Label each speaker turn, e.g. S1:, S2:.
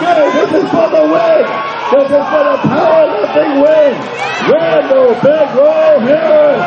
S1: Hey, this is for the win. This is for the powerlifting win. Randall Big Roll Harris.